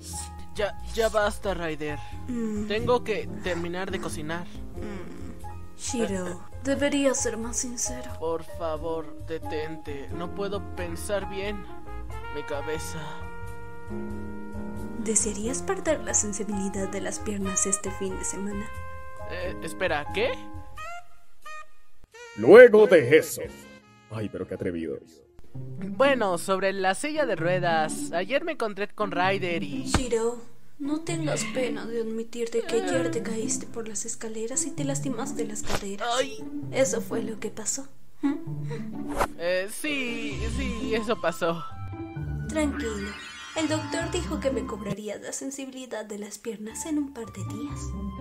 Ya basta, Ryder. Tengo que terminar de cocinar. Shiro, deberías ser más sincero. Por favor, detente. No puedo pensar bien. Mi cabeza. ¿Desearías perder la sensibilidad de las piernas este fin de semana? Espera, ¿qué? Luego de eso. Ay, pero qué atrevidos. Bueno, sobre la silla de ruedas. Ayer me encontré con Ryder y... Shiro, no tengas pena de admitirte que ayer te caíste por las escaleras y te lastimaste las caderas. Ay. ¿Eso fue lo que pasó? Sí, eso pasó. Tranquilo. El doctor dijo que me cobraría la sensibilidad de las piernas en un par de días.